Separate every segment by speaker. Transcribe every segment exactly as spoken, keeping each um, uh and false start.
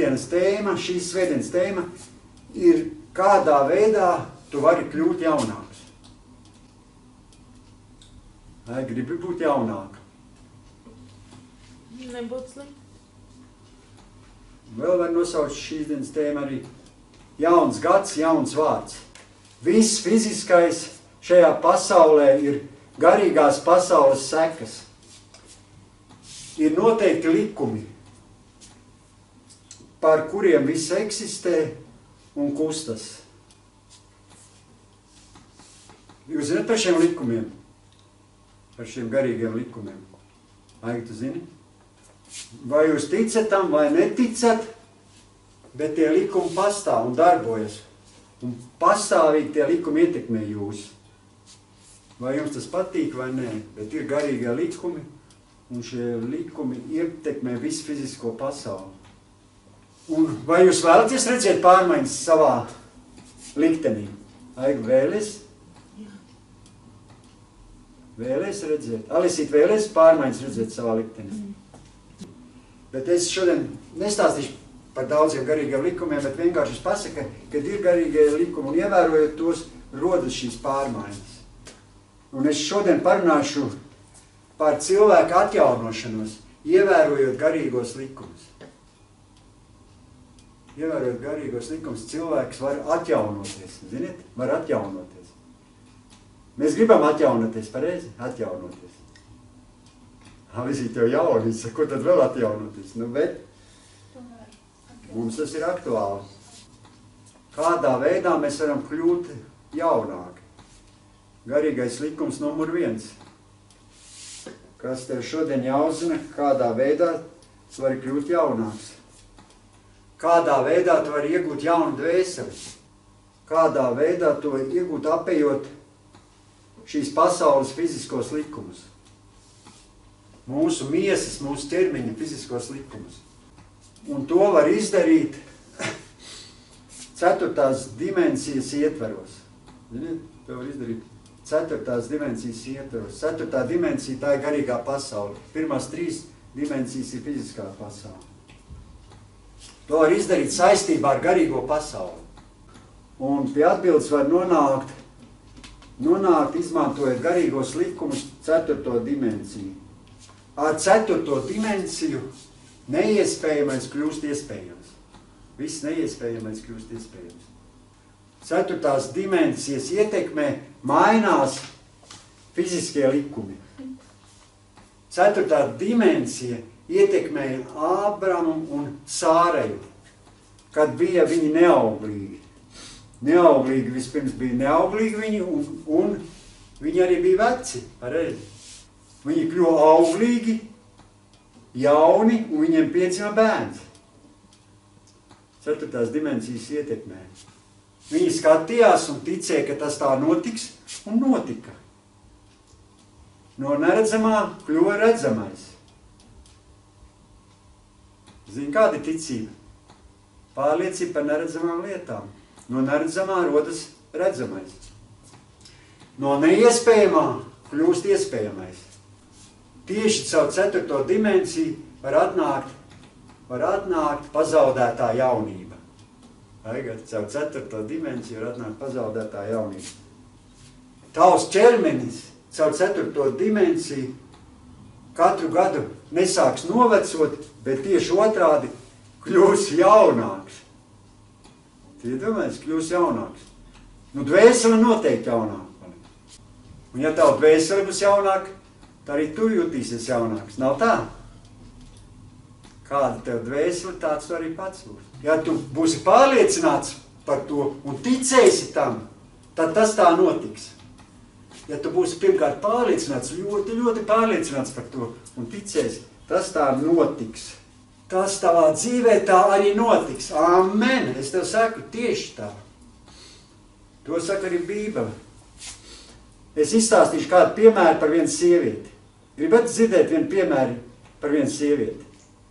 Speaker 1: dienas tēma, šīs svētdienas tēma ir kādā veidā tu vari kļūt jaunāks. Vai gribi būt jaunāk?
Speaker 2: Nebūtu slikti.
Speaker 1: Vēl var nosaukt šīs dienas tēma arī jauns gads, jauns vārds. Viss fiziskais šajā pasaulē ir garīgās pasaules sekas. Ir noteikti likumi, par kuriem viss eksistē un kustas. Jūs zināt par šiem likumiem? Par šiem garīgiem likumiem? Aigi, tu zini? Vai jūs ticat tam vai neticat, bet tie likumi pastāv un darbojas. Un pastāvīgi tie likumi ietekmē jūs. Vai jums tas patīk vai nē, bet ir garīgie likumi, un šie likumi ietekmē visu fizisko pasauli. Un vai jūs vēlaties redzēt pārmaiņas savā liktenī? Aigi, vēlies? Vēlies redzēt? Alisīt, vēlies pārmaiņas redzēt savā liktenī? Bet es šodien nestāstīšu par daudziem garīgiem likumiem, bet vienkārši es pasaku, kad ir garīgie likumi un ievērojot tos, rodas šīs pārmaiņas. Un es šodien parunāšu par cilvēku atjaunošanos, ievērojot garīgos likumus. Ievērojot garīgos likumus, cilvēks var atjaunoties. Ziniet? Var atjaunoties. Mēs gribam atjaunoties, pareizi? Atjaunoties. Ha, visi tev jauni, ko tad vēl atjaunoties? Nu, bet mums tas ir aktuāli. Kādā veidā mēs varam kļūt jaunāki? Garīgais likums numur viens. Kas tev šodien jāuzzina, kādā veidā tu vari kļūt jaunāks? Kādā veidā tu vari iegūt jaunu dvēseli? Kādā veidā tu vari iegūt apējot šīs pasaules fiziskos likumus? Mūsu miesas, mūsu ķermeņa fiziskos likumus. Un to var izdarīt ceturtās dimensijas ietveros. Ziniet, to var izdarīt ceturtās dimensijas ietveros. Ceturtā dimensija tā ir garīgā pasaule. Pirmās trīs dimensijas ir fiziskā pasaule. To var izdarīt saistībā ar garīgo pasauli. Un pie atbildes var nonākt, nonākt izmantojot garīgos likumus ceturto dimensiju. Ar ceturto dimensiju neiespējamais kļūst iespējams. Viss neiespējamais kļūst iespējams. Ceturtās dimensijas ietekmē mainās fiziskie likumi. Ceturtā dimensija ietekmēja Ābramu un Sāreju, kad bija viņi neauglīgi. Neauglīgi vispirms bija neauglīgi viņi, un, un viņi arī bija veci, pareizi. Viņi kļuva auglīgi, jauni, un viņiem piedzima bērns. Ceturtās dimensijas ietekmē. Viņi skatījās un ticēja, ka tas tā notiks, un notika. No neredzamā kļuva redzamais. Zini, kāda ir ticība? Pārliecība par neredzamām lietām. No neredzamā rodas redzamais. No neiespējamā kļūst iespējamais. Tieši caur ceturto dimensiju var atnākt, var atnākt pazaudētā jaunība. Aigat, caur ceturto dimensiju var atnākt pazaudētā jaunība. Tavs ķermenis caur ceturto dimensiju katru gadu nesāks novecot, bet tieši otrādi kļūs jaunāks. Tie domājas, kļūs jaunāks. Nu, dvēsele noteikti jaunāk. Un ja tavu dvēsele būs jaunāk, tā arī tu jutīsies jaunāks. Nav tā? Kāda tev dvēsele, tāds tu arī pats būs. Ja tu būsi pārliecināts par to un ticēsi tam, tad tas tā notiks. Ja tu būsi pirmkārt pārliecināts, ļoti, ļoti pārliecināts par to un ticēsi, tas tā notiks. Tas tavā dzīvē tā arī notiks. Amen! Es tev saku tieši tā. To saka arī Bībele. Es izstāstīšu kādu piemēru par vienu sievieti. Gribat dzirdēt vienu piemēru par vienu sievieti?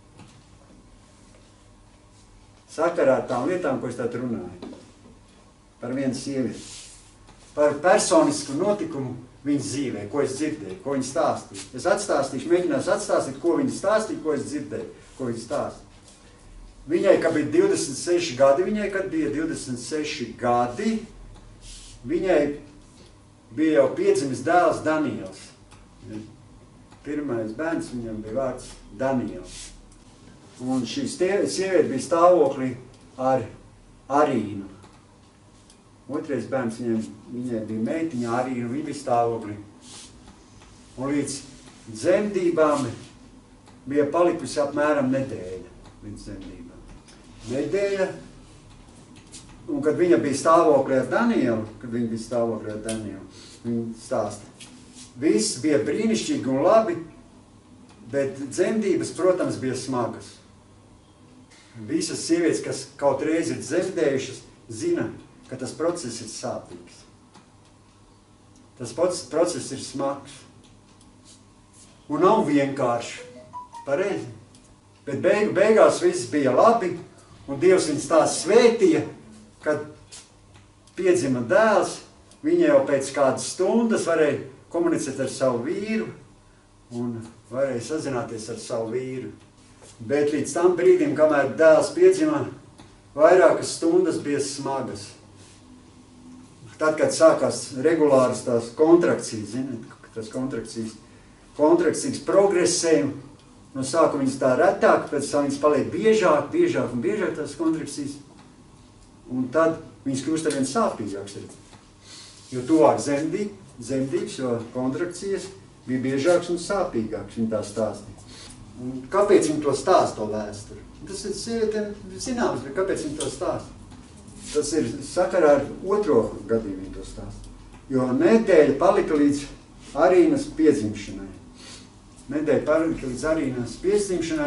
Speaker 1: Sakarā ar tām lietām, ko es tātad runāju. Par vienu sievieti. Par personisku notikumu viņas dzīvē, ko es dzirdēju, ko viņa stāstīja. Es atstāstīšu, mēģināšu atstāstīt, ko viņa stāstīja, ko es dzirdēju, ko viņa stāstīja. viņai, kad bija divdesmit seši gadi, viņai, kad bija divdesmit seši gadi, viņai bija jau piedzimis dēls Daniels. Pirmais bērns viņam bija vārds Daniels. Un šī sieviete bija stāvoklī ar Arīnu. Otrais bērns viņai, viņai bija meitiņa Arīna, viņa bija stāvoklī. Un līdz dzemdībām bija palikusi apmēram nedēļa. Līdz dzemdībām. Nedēļa. Un kad viņa bija stāvoklī ar Danielu, kad viņa bija stāvoklī ar Danielu, viņa stāsta. Viss bija brīnišķīgi un labi, bet dzemdības, protams, bija smagas. Visas sievietes, kas kaut reizi ir dzemdējušas, zina, ka tas process ir sāpīgs. Tas process ir smags. Un nav vienkārši. Pareizi. Bet beigu, beigās viss bija labi, un Dievs viņus tā svētīja, kad piedzima dēls, viņa jau pēc kādas stundas varēja komunicēt ar savu vīru un varēja sazināties ar savu vīru. Bet līdz tam brīdim, kamēr dēls piedzima, vairākas stundas bija smagas. Tad, kad sākās regulāras tās kontrakcijas, zināt, tas kontrakcijas, kontrakcijas progresēja, no sākuma viņas tā retāk, pēc tam viņas paliek biežāk, biežāk un biežāk tās kontrakcijas, un tad viņas kļūst arvien sāpīgāks. Jo tuvāk zemdī, zemdības, jo kontrakcijas bija biežāks un sāpīgāks, viņa tā stāstīja. Un kāpēc viņi to stāsta, to vēsturi? Tas ir sievietēm zināms, bet kāpēc viņi to stāsta? Tas ir sakarā ar otro gadījumu viņi to stāsta. Jo nedēļa palika līdz Arīnas piedzimšanai. Nedēļa palika līdz Arīnas piedzimšanai,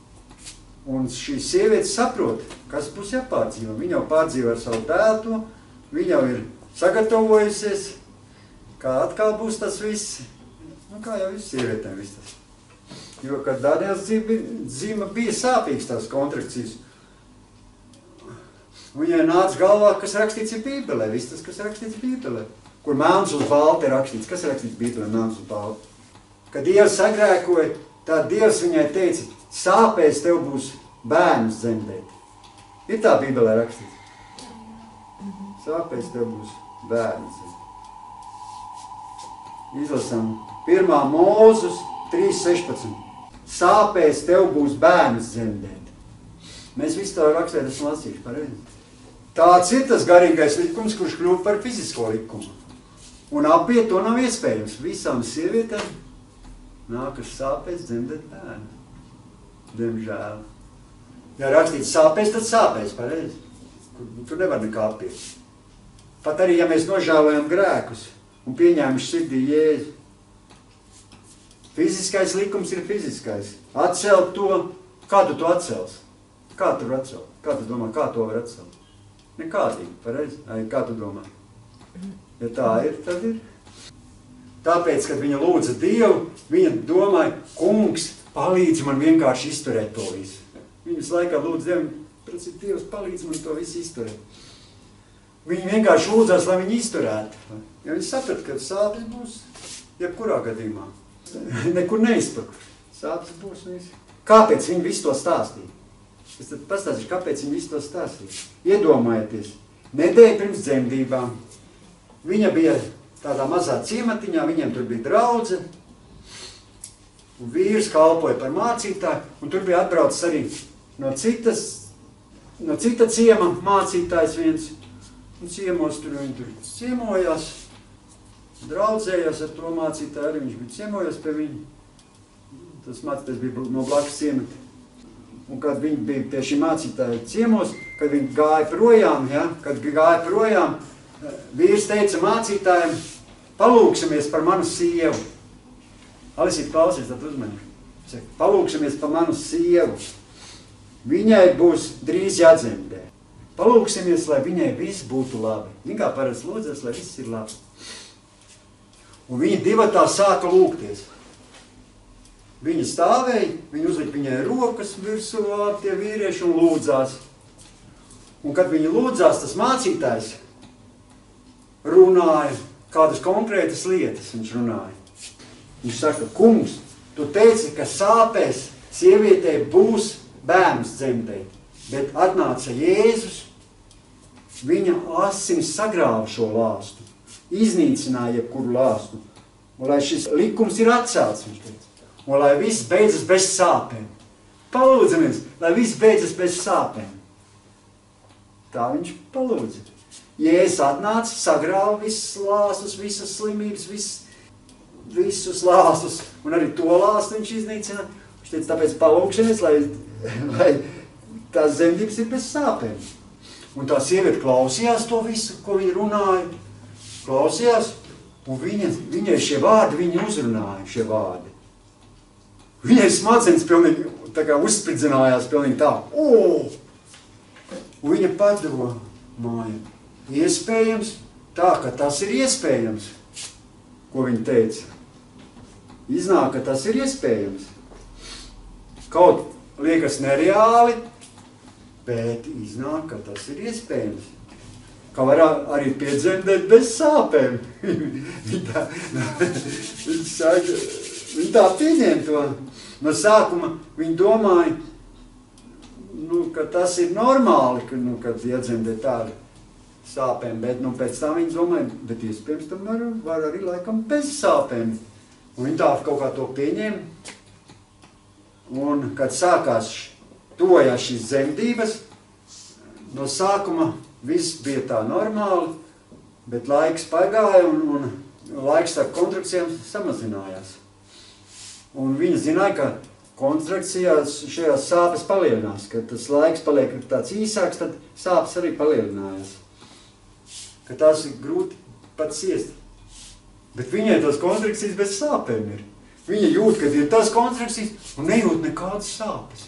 Speaker 1: un šī sieviete saprot, kas būs jāpārdzīvo. Viņa jau pārdzīvo ar savu dēlu, viņa jau ir sagatavojusies, kā atkal būs tas viss. Nu, kā jau viss sievietēm viss tas. Jo, kad Daniels dzīva, bija sāpīgs tās kontrakcijas. Viņai nāca galvā, kas rakstīts ir Bībelē, viss tas, kas rakstīts Bībelē. Kur melns uz balta ir rakstīts, kas rakstīts Bībelē, melns uz balta. Kad Dievs sagrēkoja, tad Dievs viņai teica, sāpēs tev būs bērns dzemdēt. Ir tā Bībelē rakstīts. Sāpēs tev būs bērns dzemdēt. Izlasām pirmā Mūzus trīs sešpadsmit. Sāpēs tev būs bērns dzemdēt. Mēs visu tā rakstēt esam lasījuši, pareizi. Tāds ir tas garīgais likums, kurš kļūst par fizisko likumu. Un apiet to nav iespējams. Visām sievietēm nākas sāpēs dzemdēt bērnu. Diemžēl. Ja rakstīts sāpēs, tad sāpēs, pareizi. Tur nevar nekā apiet. Pat arī, ja mēs nožēlojam grēkus un pieņēmuši sirdī Jēzu. Fiziskais likums ir fiziskais. Atcelt to, kā tu to atcels? Kā tu atcelt? Kā tu domā, kā to var atcelt? Nekādīgi, pareizi? Kā tu domā? Ja tā ir, tad ir. Tāpēc, kad viņa lūdza Dievu, viņa domāja, kungs, palīdz man vienkārši izturēt to visu. Viņas laikā lūdza Dievu, prasīt, Dievs, palīdz man to visu izturēt. Viņa vienkārši lūdzās, lai viņi izturētu. Ja viņi saprat, ka sāpes būs jebkurā gadījumā. Nekur neizpakuši. Sāpes būs un visu. Kāpēc viņi visu to stāstīja? Es tad pastāstīšu, kāpēc viņi visu to stāstīja. Iedomājieties, nedēļa pirms dzemdībām. Viņa bija tādā mazā ciematiņā, viņiem tur bija draudze. Un vīrs kalpoja par mācītāju. Un tur bija atbraucis arī no citas, no cita ciema mācītājs viens. Un ciemos tur viņi tur ciemojās. Draudzējās ar to mācītāju, arī viņš bija ciemojās pie viņu. Tas mācītājs bija no blakus ciemata. Un kad viņi bija pie šī mācītāja ciemos, kad viņi gāja projām, ja, kad gāja projām, vīrs teica mācītājiem, palūksimies par manu sievu. Alisīt, klausies, tad uzmanīgi. Palūksimies par manu sievu. Viņai būs drīz jādzemdē. Palūksimies, lai viņai viss būtu labi. Viņa kā parasti lūdzas, lai viss ir labi. Un viņi divatā sāka lūgties. Viņa stāvēja, viņa uzlika viņai rokas virsū tie vīrieši un lūdzās. Un kad viņi lūdzās, tas mācītājs runāja kādas konkrētas lietas, viņš runāja. Viņš saka, kungs, tu teici, ka sāpēs sievietei būs bērns dzemdēt. Bet atnāca Jēzus, viņa asinis sagrāva šo lāstu, iznīcināja jebkuru lāstu. Un lai šis likums ir atcelts, viņš teica. Un lai viss beidzas bez sāpēm. Palūdzamies, lai viss beidzas bez sāpēm. Tā viņš palūdza. Jēzus atnāca, sagrāva visus lāstus, visas slimības, visus, visus lāstus. Un arī to lāstu viņš iznīcina. Viņš teica, tāpēc palūkšanies, lai, lai tās zemdības ir bez sāpēm. Un tā sieviete klausījās to visu, ko viņa runāja. Klausījās, un viņa, viņai šie vārdi, viņa uzrunāja šie vārdi. Viņai smadzenes pilnīgi tā kā uzspridzinājās pilnīgi tā. O! Un viņa padomāja, iespējams, tā, ka tas ir iespējams, ko viņa teica. Iznāk, ka tas ir iespējams. Kaut liekas nereāli, bet iznāk, ka tas ir iespējams. Kā var arī piedzemdēt bez sāpēm. Viņa tā, viņa saka, viņa tā pieņem to. No sākuma viņa domāja, nu, ka tas ir normāli, ka, nu, kad iedzemdē tādu sāpēm, bet nu, pēc tā viņa domāja, bet iespējams tam var, var arī laikam bez sāpēm. Un viņa tā kaut kā to pieņēma. Un, kad sākās tojās šīs dzemdības, no sākuma viss bija tā normāli, bet laiks pagāja un, un laiks tā kontrakcijām samazinājās. Un viņa zināja, ka kontrakcijās šajās sāpes palielinās, kad tas laiks paliek tāds īsāks, tad sāpes arī palielinājās. Ka tās ir grūti pat ciest. Bet viņai tās kontrakcijas bez sāpēm ir. Viņa jūt, ka ir tās kontrakcijas un nejūt nekādas sāpes.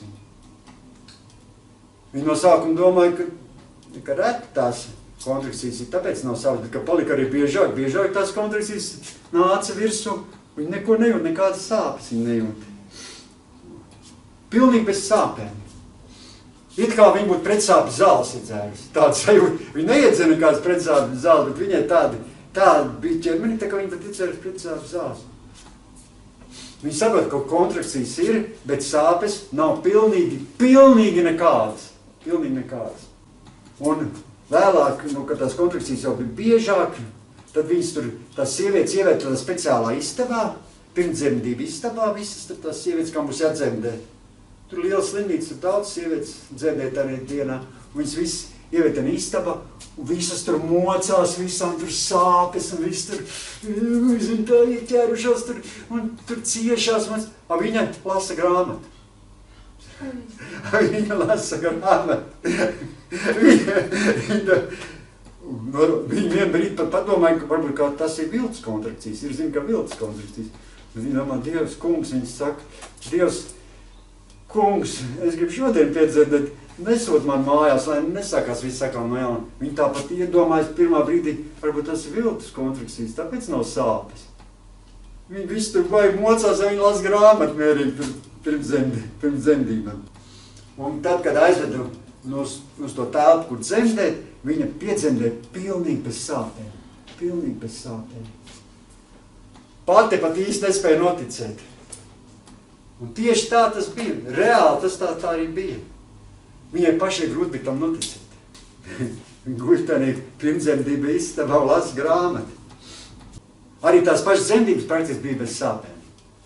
Speaker 1: Viņa no sākuma domāja, ka, ka reti tās kontrakcijas ir tāpēc nav sāpes, bet ka palika arī biežāk. Biežāk tās kontrakcijas nāca virsū. Viņa neko nejūt, nekādas sāpes viņa nejūt. Pilnīgi bez sāpēm. It kā viņa būtu pretsāpes zāles iedzērusi. Tāda sajūta. Viņa neiedzēra nekādas pretsāpes zāles, bet viņai tādi, tādi bija ķermeni, tā kā viņa pat iedzērusi pretsāpes zāles. Viņa saprot, ka kontrakcijas ir, bet sāpes nav pilnīgi, pilnīgi nekādas. Pilnīgi nekādas. Un vēlāk, nu, kad tās kontrakcijas jau bija biežāk, tad viņas tur, tās sievietes ievērt tādā speciālā istabā, pirmdzemdību istabā, visas tur tās sievietes, kā mums jādzemdē. Tur liela slimnīca, tur daudz sievietes dzemdēt arī dienā. Viņas visas ievērt tādā istabā, un visas tur mocās, visām tur sāpes, un visas tur, zin, tā ieķērušās tur, un tur ciešās. A viņa lasa grāmatu. Viņa lasa grāmatu. viņa, viņa, Viņa vien brīd pat padomāja, ka varbūt kā tas ir vilts kontrakcijas. Ir zina, ka vilts kontrakcijas. Viņa domā, Dievs, kungs, viņas saka, Dievs, kungs, es gribu šodien piedzemdēt, nesot man mājās, lai nesākās viss sakām no jauna. Viņa tāpat iedomājas pirmā brīdī, varbūt tas ir viltus kontrakcijas, tāpēc nav sāpes. Viņa visu tur baigi mocās, viņa las grāmatu mierīgi pirms dzemdībām. Un tad, kad aizvedu uz, uz to telpu, kur dzemdēt, viņa piedzemdēja pilnīgi bez sāpēm. Pilnīgi bez sāpēm. Pati pat īsti nespēja noticēt. Un tieši tā tas bija. Reāli tas tā, tā arī bija. Viņai pašai grūti bija tam noticēt. Viņa guļ tādā pirmdzemdība istabā un lasa grāmatu. Arī tās pašas dzemdības praktiski bija bez sāpēm.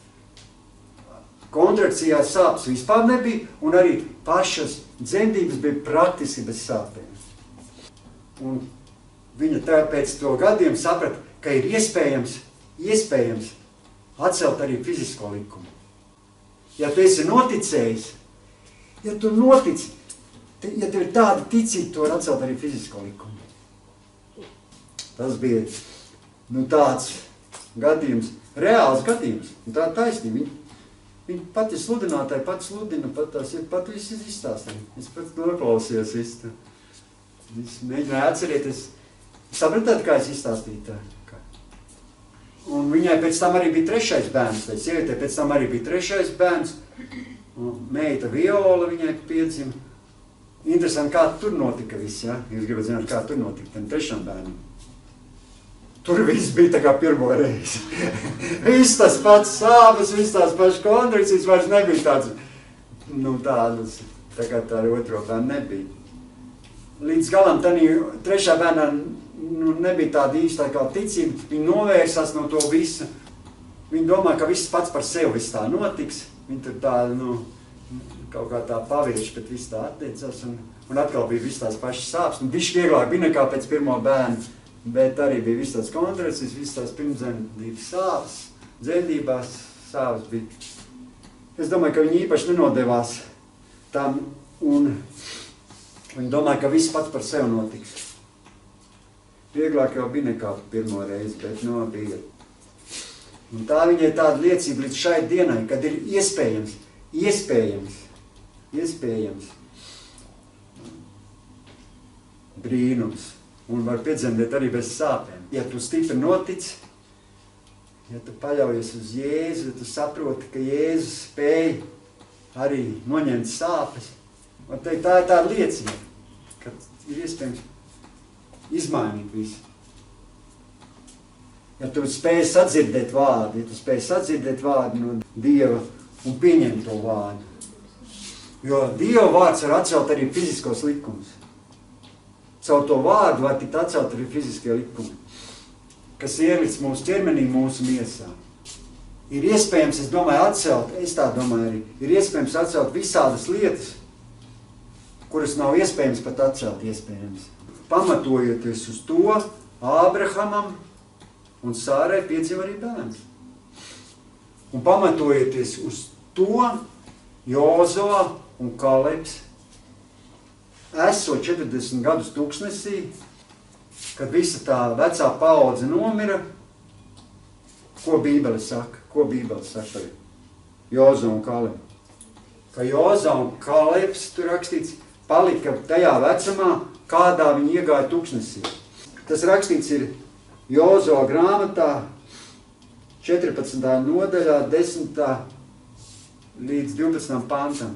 Speaker 1: Kontrakcijās sāpes vispār nebija, un arī pašas dzemdības bija praktiski bez sāpēm. Un viņa tā pēc to gadiem saprata, ka ir iespējams, iespējams atcelt arī fizisko likumu. Ja tu esi noticējis, ja tu notici, ja tev ir tāda ticība, tu var atcelt arī fizisko likumu. Tas bija nu, tāds gadījums, reāls gadījums, un tā taisnība. Viņa, viņa pati sludinātāji, pati sludina, pat tās ir, pat viss izstāstīja. Es pats noklausījos visu. Es mēģināju atcerēties, sapratāt, kā es izstāstīju tā. Un viņai pēc tam arī bija trešais bērns, tai sievietē pēc tam arī bija trešais bērns, un meita Viola viņai piedzima. Interesanti, kā tur notika viss, ja? Jūs gribat zināt, kā tur notika, tam trešam bērnam. Tur viss bija tā kā pirmo reizi. Viss tas pats sāpes, viss tās pašas kontrakcijas, vairs nebija tāds, nu tādas Tagad ar otro bērnu nebija. Līdz galam tanī trešā bērnā nu, nebija tāda īsta kā ticība. Viņi novērsās no to visu. Viņi domā, ka viss pats par sevi viss tā notiks. Viņi tur tā, nu, kaut kā tā pavieši, bet viss tā attiecās. Un, un atkal bija viss tās pašas sāpes. Un bišķi vieglāk bija nekā pēc pirmo bērnu. Bet arī bija viss tās kontrases, viss tās pirmdzemdības sāpes. Dzemdībās sāpes bija. Es domāju, ka viņi īpaši nenodevās tam, un viņi domāja, ka viss pats par sevi notiks. Vieglāk jau bija nekā pirmo reizi, bet no bija. Un tā viņai tāda liecība līdz šai dienai, kad ir iespējams, iespējams, iespējams brīnums, un var piedzemdēt arī bez sāpēm. Ja tu stipri notic, ja tu paļaujies uz Jēzu, ja tu saproti, ka Jēzus spēj arī noņemt sāpes, un te, tā ir tāda liecība, ka ir iespējams izmainīt visu. Ja tu spēj sadzirdēt vārdu, ja tu spēj sadzirdēt vārdu no Dieva un pieņemt to vārdu. Jo Dieva vārds var atcelt arī fiziskos likumus. Caur to vārdu var tikt atcelt arī fiziskie likumi, kas ielikts mūsu ķermenī, mūsu miesā. Ir iespējams, es domāju, atcelt, es tā domāju arī, ir iespējams atcelt visādas lietas, kuras nav iespējams pat atcelt iespējams. Pamatojoties uz to, Ābrahamam un Sārai piedzima arī bērns. Un pamatojoties uz to, Jozua un Kalebs, esot četrdesmit gadus tūkstnesī, kad visa tā vecā paudze nomira, ko Bībele saka? Ko Bībele saka par Jozu un Kalebu? Ka Joza un Kalebs, tur rakstīts, palika tajā vecumā, kādā viņi iegāja tūkstnesī. Tas rakstīts ir Jozo grāmatā, četrpadsmitā nodaļā, desmitā līdz divpadsmitam pantam.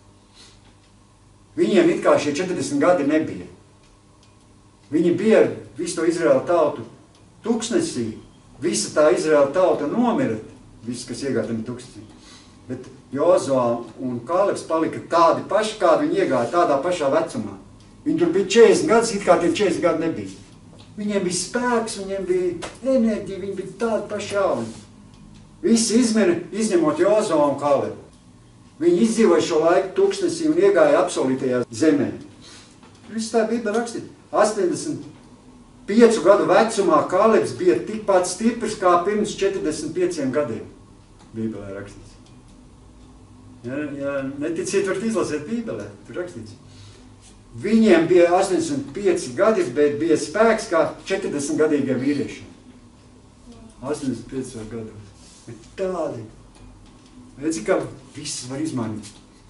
Speaker 1: Viņiem it kā šie četrdesmit gadi nebija. Viņi bija ar visu to Izraēlu tautu tūkstnesī. Visa tā Izraēla tauta nomira, viss, kas iegāja tam tūkstnesī. Bet Jozua un Kalebs palika tādi paši, kādi viņi iegāja, tādā pašā vecumā. Viņi tur bija četrdesmit gadus, it kā tie četrdesmit gadi nebija. Viņiem bija spēks, viņiem bija enerģija, viņi bija tādi paši jauni. Visi izmeri, izņemot Jozua un Kalebu. Viņi izdzīvoja šo laiku tūkstnesī un iegāja apsolītajā zemē. Viss tā Bībele rakstīt. astoņdesmit piecu gadu vecumā Kalebs bija tikpat stiprs kā pirms četrdesmit pieciem gadiem. Bībelē rakstīts. Ja, ja neticiet, varat izlasīt Bībelē, tur rakstīts. Viņiem bija astoņdesmit pieci gadi, bet bija spēks kā četrdesmit gadīgiem vīriešiem. astoņdesmit pieci gados. Bet tādi. Redzi, ka viss var izmainīt.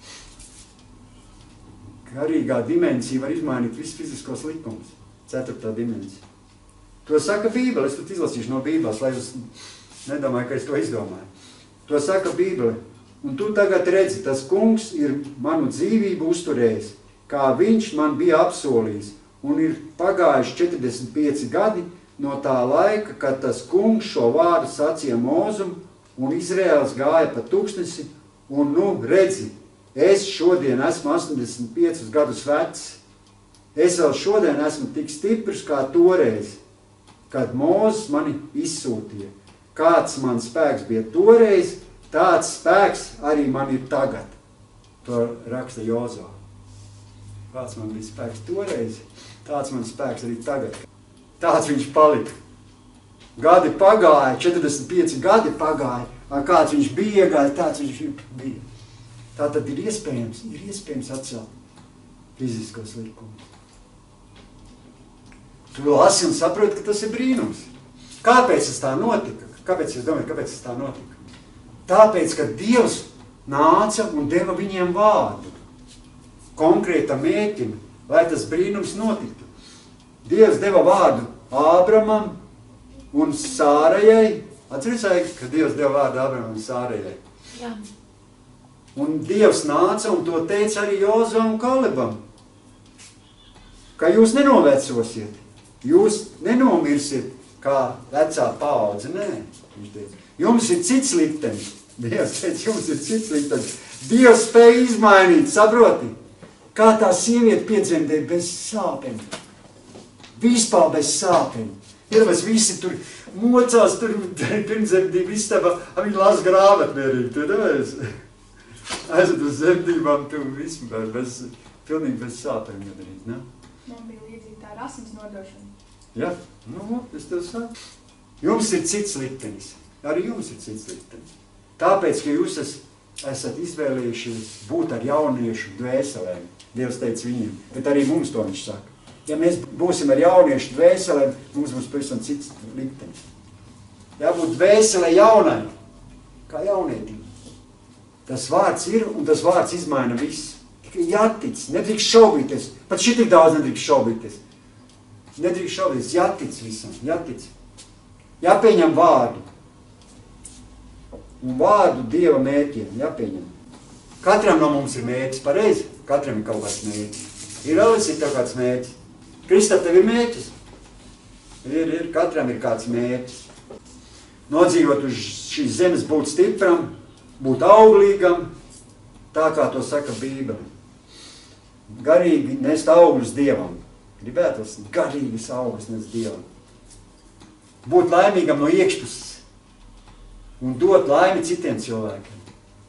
Speaker 1: Garīgā dimensija var izmainīt visus fiziskos likumus. Ceturtā dimensija. To saka Bībele, es tur izlasīšu no Bībeles, lai jūs nedomāju, ka es to izdomāju. To saka Bībele. Un tu tagad redzi, tas kungs ir manu dzīvību uzturējis, kā viņš man bija apsolījis. Un ir pagājuši četrdesmit pieci gadi no tā laika, kad tas kungs šo vārdu sacīja Mozum, un Izraēls gāja pa tūkstnesi, un nu redzi, es šodien esmu astoņdesmit piecus gadus vecs. Es vēl šodien esmu tik stiprs kā toreiz, kad Mūzes mani izsūtīja. Kāds man spēks bija toreiz, tāds spēks arī man ir tagad. To raksta Jozua. Kāds man bija spēks toreiz, tāds man spēks arī tagad. Tāds viņš palika. Gadi pagāja, četrdesmit pieci gadi pagāja, kāds viņš bija iegājis, tāds viņš bija. Tā tad ir iespējams, ir iespējams atcelt fiziskos likumus. Tu lasi un saproti, ka tas ir brīnums. Kāpēc tas tā notika? Kāpēc es domāju, kāpēc tas tā notika? Tāpēc, ka Dievs nāca un deva viņiem vārdu. Konkrētam mērķim, lai tas brīnums notiktu. Dievs deva vārdu Ābramam un Sārajai. Atcerieties, ka Dievs deva vārdu Ābramam un Sārajai. Jā. Un Dievs nāca un to teica arī Jozua un Kalebam. Ka jūs nenovecosiet. Jūs nenomirsiet kā vecā paudze, nē, viņš teica. Jums ir cits liktenis. Dievs teica, jums ir cits liktenis. Dievs spēja izmainīt, saproti? Kā tā sieviete piedzemdēja bez sāpēm. Vispār bez sāpēm. Ir mēs visi tur mocās, tur pirmzemdību istabā, viņi lasa grāmatu mierīgi, tu nevēs. Aizved uz zemdībām, tu vispār bez, pilnīgi bez sāpēm jādarīt, ne?
Speaker 2: Man bija līdzīgi tā ar asins nodošanu.
Speaker 1: Ja, nu, es tev saku. Jums ir cits liktenis. Arī jums ir cits liktenis. Tāpēc, ka jūs es, esat izvēlējušies būt ar jauniešu dvēselēm. Dievs teica viņiem, bet arī mums to viņš saka. Ja mēs būsim ar jauniešu dvēselēm, mums būs pavisam cits liktenis. Jābūt dvēselē jaunai, kā jaunietim. Tas vārds ir, un tas vārds izmaina visu. Tikai jātic, nedrīkst šaubīties. Pat šitik daudz nedrīkst šaubīties. Nedrīkst šaubīties, jātic visam, jātic. Jāpieņem vārdu. Un vārdu Dieva mērķiem jāpieņem. Katram no mums ir mērķis, pareizi? Katram ir kaut kāds mērķis. Ir Elis, ir tev kāds mērķis. Kristap, tev ir mērķis? Ir, ir, katram ir kāds mērķis. Nodzīvot uz šīs zemes būt stipram, būt auglīgam, tā kā to saka Bībele. Garīgi nest augļus Dievam. Gribētos garīgas augļus nest Dievam. Būt laimīgam no iekšpuses un dot laimi citiem cilvēkiem.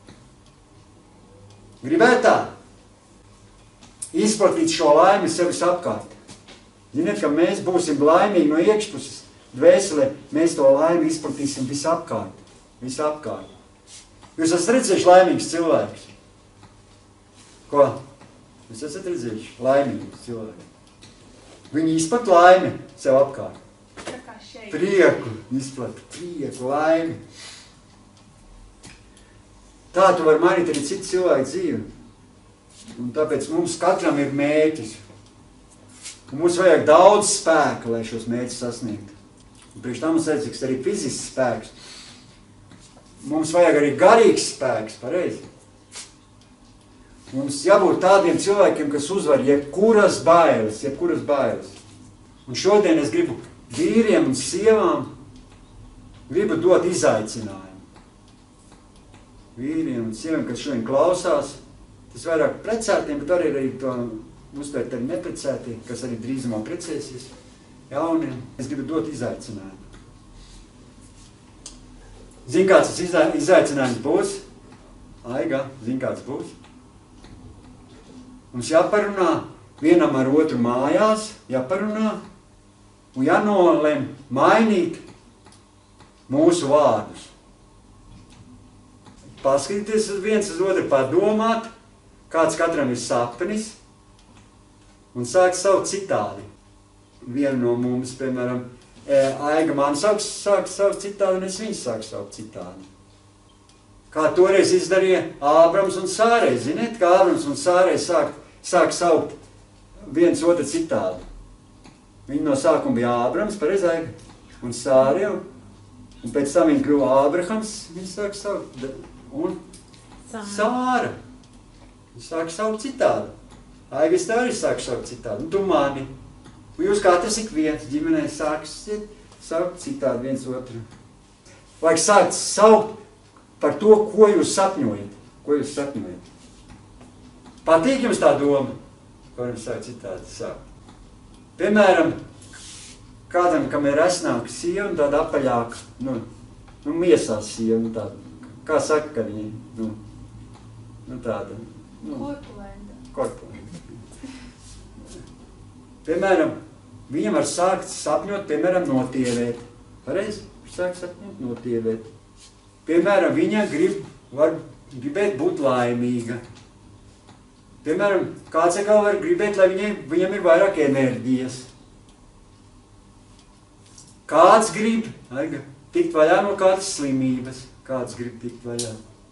Speaker 1: Gribēt tā? Izplatīt šo laimi sevis apkārt. Ziniet, ka mēs būsim laimīgi no iekšpuses, dvēselē, mēs to laimi izplatīsim visapkārt. Visapkārt. Jūs esat redzējuši laimīgus cilvēkus? Ko? Jūs esat redzējuši laimīgus cilvēkus? Viņi izplat laimi sev apkārt.
Speaker 2: Tā kā šeit.
Speaker 1: Prieku izplat, prieku, laimi. Tā tu var mainīt arī citu cilvēku dzīvi. Un tāpēc mums katram ir mērķis. Un mums vajag daudz spēka, lai šos mērķus sasniegtu. Un priekš tam mums vajadzīgs arī fizisks spēks. Mums vajag arī garīgs spēks, pareizi. Mums jābūt tādiem cilvēkiem, kas uzvar jebkuras bailes, jebkuras bailes. Un šodien es gribu vīriem un sievām gribu dot izaicinājumu. Vīriem un sievām, kas šodien klausās, tas vairāk precētiem, bet arī, arī to uztvērt arī neprecētiem, kas arī drīzumā precēsies, jauniem. Es gribu dot izaicinājumu. Zin, kāds tas izai, izaicinājums būs? Aiga, zin, kāds būs? Mums jāparunā vienam ar otru mājās, jāparunā un jānolem mainīt mūsu vārdus. Paskatīties uz viens uz otru, padomāt, kāds katram ir sapnis, un sāk savu citādi. Vienu no mums, piemēram, Aiga man sāk, sāk savu citādi, un es viņu sāku savu citādi. Kā toreiz izdarīja Ābrams un Sārai. Ziniet, kā Ābrams un Sārai sāk, sāk saukt viens otru citādi. Viņi no sākuma bija Ābrams, pareiz Aiga, un Sāra, un pēc tam viņi kļuva Ābrahams, viņi sāk saukt, un Sāra. Viņi sāk saukt citādi. Aiga, es tev arī sāku saukt citādi, un tu mani. Un jūs katrs ik viens ģimenē sāksiet saukt citādi viens otru. Vajag sākt saukt par to, ko jūs sapņojat. Ko jūs sapņojat. Patīk jums tā doma, ko jums sāk citādi saukt. Piemēram, kādam, kam ir resnāka sieva un tāda apaļāka, nu, nu miesās sieva, nu tāda, kā saka, ka viņi, nu, nu tāda, nu,
Speaker 2: Korpulenta.
Speaker 1: Korpulenta. Piemēram, viņam var sākt sapņot, piemēram, notievēt. Pareizi? Viņš sāk sapņot, notievēt. Piemēram, viņa grib, var gribēt būt laimīga. Piemēram, kāds atkal var gribēt, lai viņai, viņam ir vairāk enerģijas. Kāds grib, aiga, tikt vaļā no kādas slimības. Kāds grib tikt vaļā.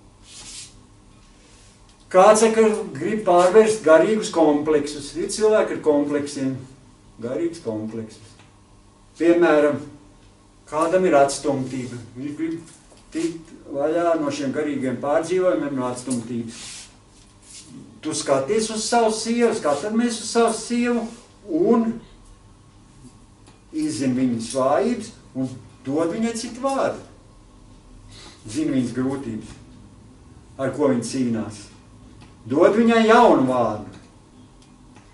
Speaker 1: Kāds grib pārvērst garīgus kompleksus. Ir cilvēki ar kompleksiem. Garīgs kompleksus. Piemēram, kādam ir atstumtība. Viņš grib tikt vaļā no šiem garīgiem pārdzīvojumiem, no atstumtības. Tu skaties uz savu sievu, skatāmies uz savu sievu un izzini viņas vājības un dod viņai citu vārdu. Zini viņas grūtības, ar ko viņa cīnās. Dod viņai jaunu vārdu.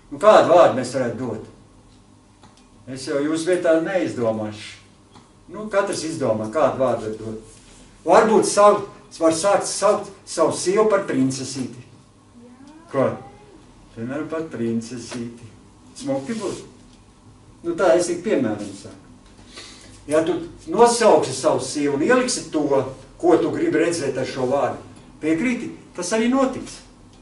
Speaker 1: Un kādu vārdu mēs varētu dot? Es jau jūs vietā neizdomāšu. Nu, katrs izdomā, kādu vārdu var dot. Varbūt savu, var sākt saukt savu sievu par princesīti. Ko? Piemēram, par princesīti. Smuki būs. Nu, tā es tik piemēram saku. Ja tu nosauksi savu sievu un ieliksi to, ko tu gribi redzēt ar šo vārdu, piekrīti, tas arī notiks.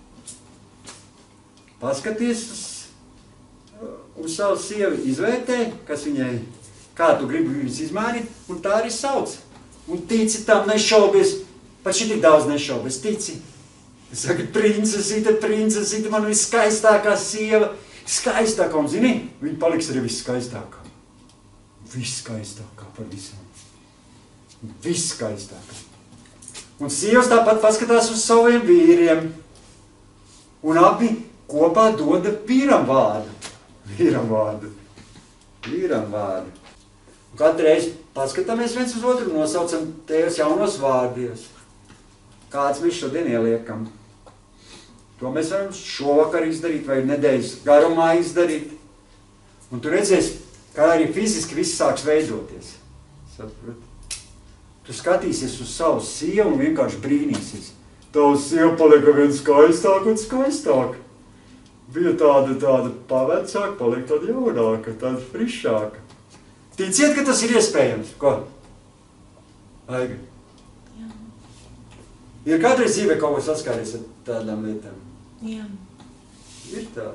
Speaker 1: Paskaties uz, uz savu sievu, izvērtē, kas viņai, kā tu gribi viņus izmainīt, un tā arī sauc. Un tici tam, nešaubies, pat šī tik daudz nešaubies, tici. Es saku, princesīte, princesīte, man viskaistākā sieva, skaistākā, un zini, viņa paliks arī viskaistākā. Viskaistākā par visām. Viskaistākā. Un sievas tāpat paskatās uz saviem vīriem, un abi kopā doda vīram vārdu. Vīram vārdu. Vīram vārdu. Un katru reizi paskatāmies viens uz otru un nosaucam tevs jaunos vārdies. Kāds mēs šodien ieliekam. To mēs varam šovakar izdarīt vai nedēļas garumā izdarīt. Un tu redzēsi, kā arī fiziski viss sāks veidoties. Saprot? Tu skatīsies uz savu sievu un vienkārši brīnīsies. Tavs sieva palika vien skaistāk un skaistāk. Bija tāda, tāda pavecāka, palika tāda jaunāka, tāda frišāka. Ticiet, ka tas ir iespējams? Ko? Aiga?
Speaker 3: Jā.
Speaker 1: Ir kādreiz dzīvē kaut ko saskāries ar tādām lietām?
Speaker 3: Jā.
Speaker 1: Ir tā.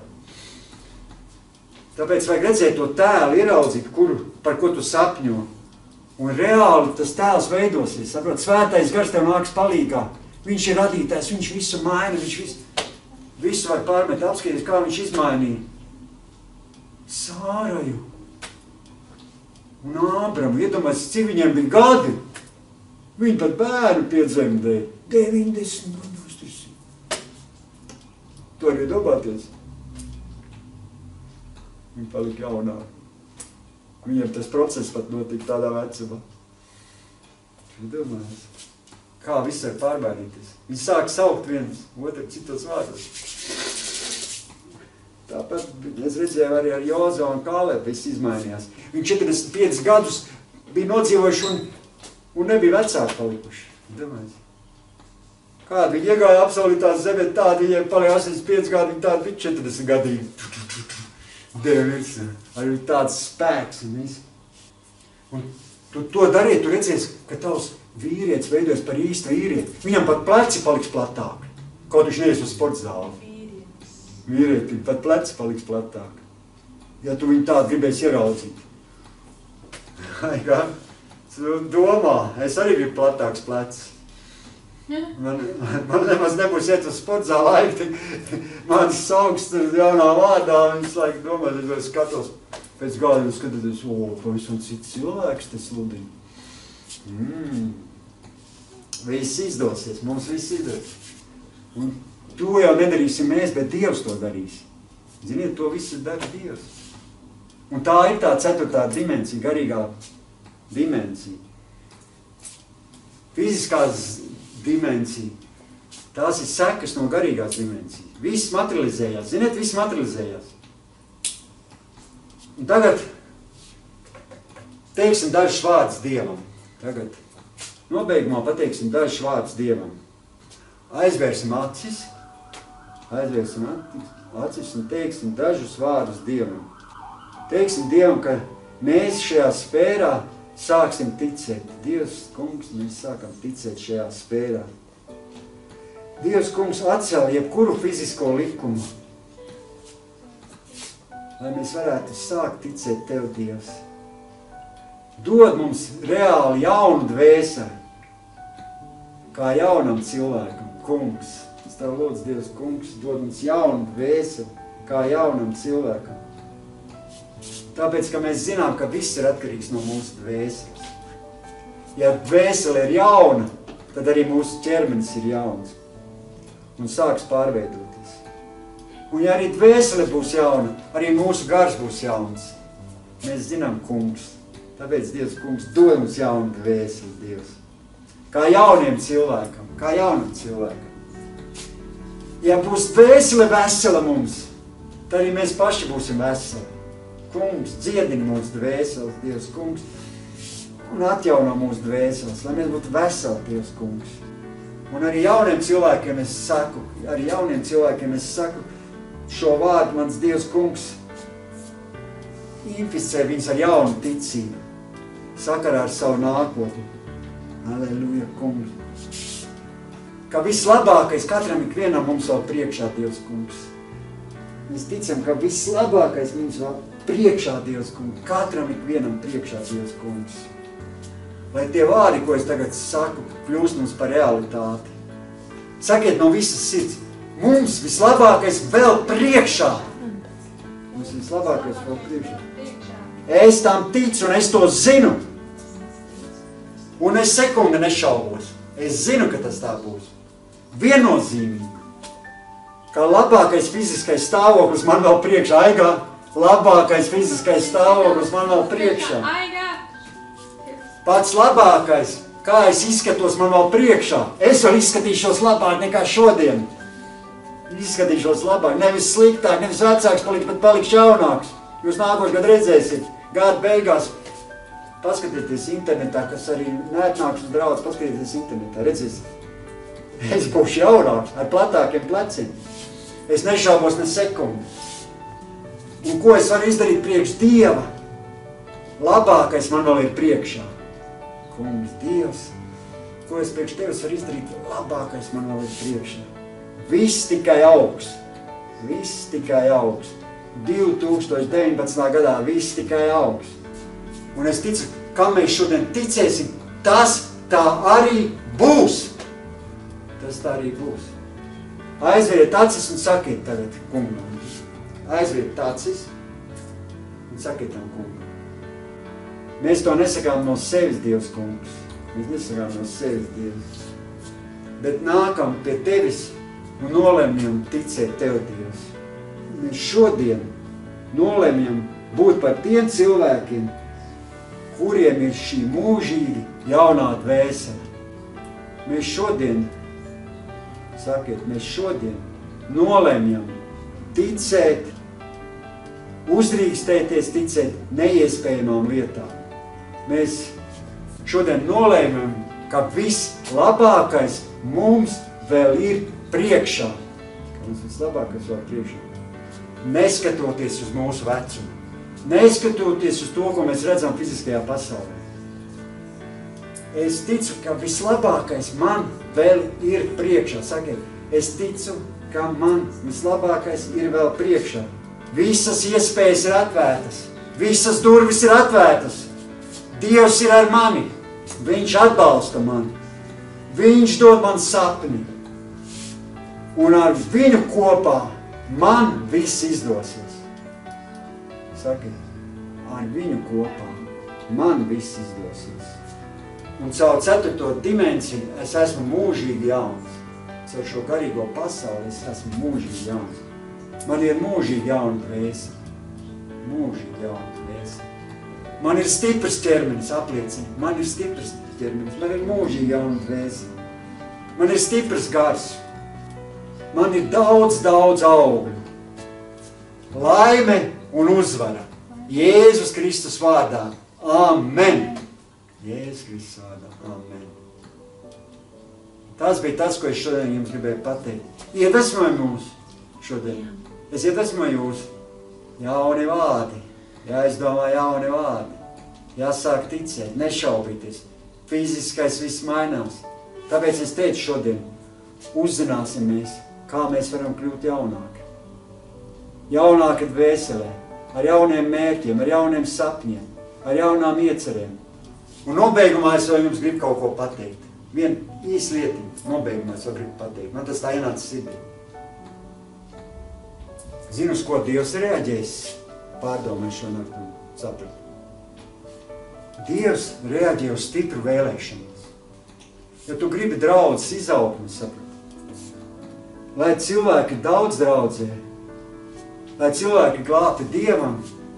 Speaker 1: Tāpēc vajag redzēt to tēlu, ieraudzīt, kuru, par ko tu sapņo. Un reāli tas tēls veidosies. Saprot, svētais gars tev nāks palīgā. Viņš ir radītājs, viņš visu maina, viņš visu, visu var pārmet, apskaties, kā viņš izmainīja. Sāraju un Ābramu, iedomājies, cik viņiem bija gadi. Viņi pat bērnu piedzemdēja. deviņdesmit gados. To arī domāties. Viņi palika jaunāki. Viņiem tas process pat notika tādā vecumā. Domājies, kā viss var pārbaidīties. Viņi sāk saukt viens otru citos vārdos. Tāpat es redzēju arī ar Jozo un Kālebu viss izmainījās. Viņi četrdesmit piecus gadus bija nodzīvojuši un, un nebija vecāki palikuši. Domājies. Kādi viņi iegāja apsolītās zemē, tādi viņiem palika astoņdesmit pieci gadi, viņi tādi bija četrdesmit gadīgi. Deva virsū. Arī tāds spēks un viss. Un tu to darīji, tu redzēsi, ka tavs vīrietis veidojas par īstu vīrieti. Viņam pat pleci paliks platāki. Kaut viņš neies uz sporta zāli. Vīrieti, pat pleci paliks platāki. Ja tu viņu tādu gribēsi ieraudzīt. Kā? Tu domā, es arī gribu platāks plecs. Man, man nemaz nebūs iet uz sporta zāli, mans sauks jaunā vārdā, un es laiku domāju, es skatos pēc gada, un skatos, o, pavisam cits cilvēks te sludina. Mm. Viss izdosies, mums viss izdosies. Un to jau nedarīsim mēs, bet Dievs to darīs. Ziniet, to visu dara Dievs. Un tā ir tā ceturtā dimensija, garīgā dimensija. Fiziskās dimensija. Tās ir sekas no garīgās dimensijas. Viss materializējās. Ziniet, viss materializējās. Un tagad teiksim dažus vārdus Dievam. Tagad nobeigumā pateiksim dažus vārdus Dievam. Aizvērsim acis. Aizvērsim acis un teiksim dažus vārdus Dievam. Teiksim Dievam, ka mēs šajā sfērā sāksim ticēt. Dievs, kungs, mēs sākam ticēt šajā sfērā. Dievs, kungs, atcēl jebkuru fizisko likumu, lai mēs varētu sākt ticēt Tev, Dievs. Dod mums reāli jaunu dvēseli, kā jaunam cilvēkam, kungs. Es Tev lūdzu, Dievs, kungs, dod mums jaunu dvēseli, kā jaunam cilvēkam. Tāpēc, ka mēs zinām, ka viss ir atkarīgs no mūsu dvēseles. Ja dvēsele ir jauna, tad arī mūsu ķermenis ir jauns un sāks pārveidoties. Un ja arī dvēsele būs jauna, arī mūsu gars būs jauns. Mēs zinām, kungs. Tāpēc, Dievs, kungs, dod mums jaunu dvēseli, Dievs. Kā jauniem cilvēkam, kā jaunam cilvēkam. Ja būs dvēsele vesela mums, tad arī mēs paši būsim veseli. Kungs, dziedini mūsu dvēseles, Dievs, kungs, un atjauno mūsu dvēseles, lai mēs būtu veseli, Dievs, kungs. Un arī jauniem cilvēkiem es saku, arī jauniem cilvēkiem es saku šo vārdu, mans Dievs, kungs, inficē viņus ar jaunu ticību, sakarā ar savu nākotni. Aleluja, kungs. Ka vislabākais katram ikvienam mums vēl priekšā, Dievs, kungs. Mēs ticam, ka vislabākais mums vēl priekšā, Dievs, kungs. Katram ikvienam priekšā, Dievs, kungs. Lai tie vārdi, ko es tagad saku, kļūst mums par realitāti. Sakiet no visas sirds, mums vislabākais vēl priekšā. Mums vislabākais vēl priekšā. Es tam ticu un es to zinu. Un es sekundi nešaubos. Es zinu, ka tas tā būs. Viennozīmīgi. Kā labākais fiziskais stāvoklis man vēl priekšā. Aigā, labākais fiziskais stāvoklis man vēl priekšā. Pats labākais, kā es izskatos man vēl priekšā. Es vēl izskatīšos labāk nekā šodien. Izskatīšos labāk, nevis sliktāk, nevis vecāks palikt, bet palikšu jaunāks. Jūs nākošu gadu redzēsiet, gada beigās, paskatieties internetā, kas arī neatnāks uz draudz, paskatieties internetā, redzēsiet. Es būšu jaunāks, ar platākiem pleciem. Es nešaubos ne sekundi. Un ko es varu izdarīt priekš Dieva? Labākais man vēl ir priekšā. Kungs, Dievs, ko es priekš Tevis varu izdarīt? Labākais man vēl ir priekšā. Viss tikai augs. Viss tikai augs. divi tūkstoši deviņpadsmitā gadā viss tikai augs. Un es ticu, kā mēs šodien ticēsim, tas tā arī būs. Tas tā arī būs. Aizveriet acis un sakiet tagad kungam. Aizveriet acis un sakiet tam kungam. Mēs to nesakām no sevis, Dievs, kungs. Mēs nesakām no sevis, Dievs. Bet nākam pie Tevis un nolemjam ticēt Tev, Dievs. Mēs šodien nolemjam būt par tiem cilvēkiem, kuriem ir šī mūžīgi jaunā dvēsele. Mēs šodien, sakiet, mēs šodien nolemjam ticēt, uzdrīkstēties ticēt neiespējamām lietām. Mēs šodien nolēmjam, ka vislabākais mums vēl ir priekšā. Ka mums vislabākais vēl priekšā. Neskatoties uz mūsu vecumu. Neskatoties uz to, ko mēs redzam fiziskajā pasaulē. Es ticu, ka vislabākais man vēl ir priekšā. Sakiet, es ticu, ka man vislabākais ir vēl priekšā. Visas iespējas ir atvērtas. Visas durvis ir atvērtas. Dievs ir ar mani. Viņš atbalsta mani. Viņš dod man sapni. Un ar viņu kopā man viss izdosies. Sakiet, ar viņu kopā man viss izdosies. Un caur ceturto dimensiju es esmu mūžīgi jauns. Caur šo garīgo pasauli es esmu mūžīgi jauns. Man ir mūžīgi jauna dvēsele. Mūžīgi jauna dvēsele. Man ir stiprs ķermenis, apliecina. Man ir stiprs ķermenis. Man ir mūžīgi jauna dvēsele. Man ir stiprs gars. Man ir daudz, daudz augļu. Laime un uzvara. Jēzus Kristus vārdā. Amen. Jēzus Kristus vārdā. Amen. Tas bija tas, ko es šodien jums gribēju pateikt. Iedvesmoju mūs šodien. Es iedvesmoju jūs. Jauni vārdi. Jāizdomā jauni vārdi. Jāsāk ticēt, nešaubīties. Fiziskais viss mainās. Tāpēc es teicu šodien, uzzināsimies, kā mēs varam kļūt jaunāki. Jaunāki dvēselē, ar jauniem mērķiem, ar jauniem sapņiem, ar jaunām iecerēm. Un nobeigumā es vēl jums gribu kaut ko pateikt. Vien īsi lietiņu, nobeigumā es vēl gribu pateikt. Man tas tā ienāca sirdī. Zinu, uz ko Dievs ir reaģējis, pārdomāju šo nakti un sapratu. Dievs reaģē uz stipru vēlēšanos. Ja tu gribi draudzes izaugsmi, sapratu. Lai cilvēki daudz draudzē, lai cilvēki glābti Dievam,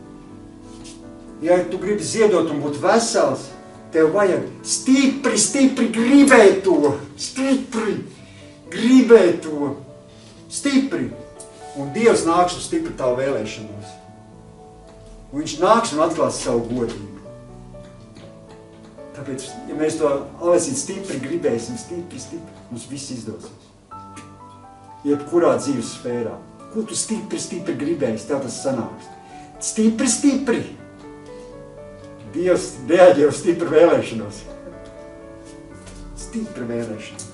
Speaker 1: ja tu gribi ziedot un būt vesels, tev vajag stipri, stipri gribēt to, stipri gribēt to, stipri. Un Dievs nāks uz stipri tavu vēlēšanos. Un viņš nāks un atklās savu godību. Tāpēc, ja mēs to alasīt stipri gribēsim, stipri, stipri, mums viss izdosies. Jebkurā dzīves sfērā. Ko tu stipri, stipri gribēsi, tev tas sanāks. Stipri, stipri. Dievs reaģē uz stipri vēlēšanos. Stipri vēlēšanos.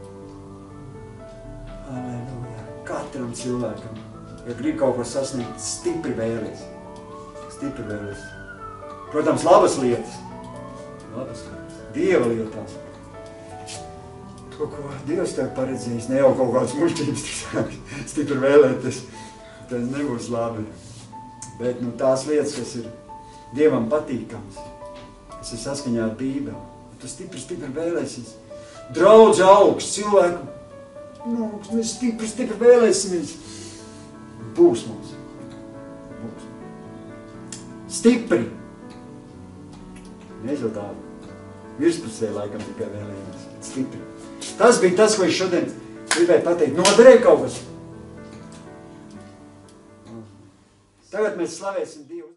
Speaker 1: Aleluja. Katram cilvēkam, ja grib kaut ko sasniegt, stipri vēlēs. Stipri vēlēs. Protams, labas lietas. Labas lietas. Dieva lietās. To, ko Dievs tev paredzējis, ne jau kaut kāds muļķības, stipri vēlēties. Tas nebūs labi. Bet nu, tās lietas, kas ir Dievam patīkams, kas ir saskaņā ar Bībeli, tu stipri, stipri vēlēsies. Draudz augs, cilvēku, nu, mēs stipri, stipri vēlēsimies. Būs mums. Būs. Stipri. Mēs jau tādu virspusē laikam tikai vēlējamies. Stipri. Tas bija tas, ko es šodien gribēju pateikt. Noderēja kaut kas. Tagad mēs slavēsim Dievu.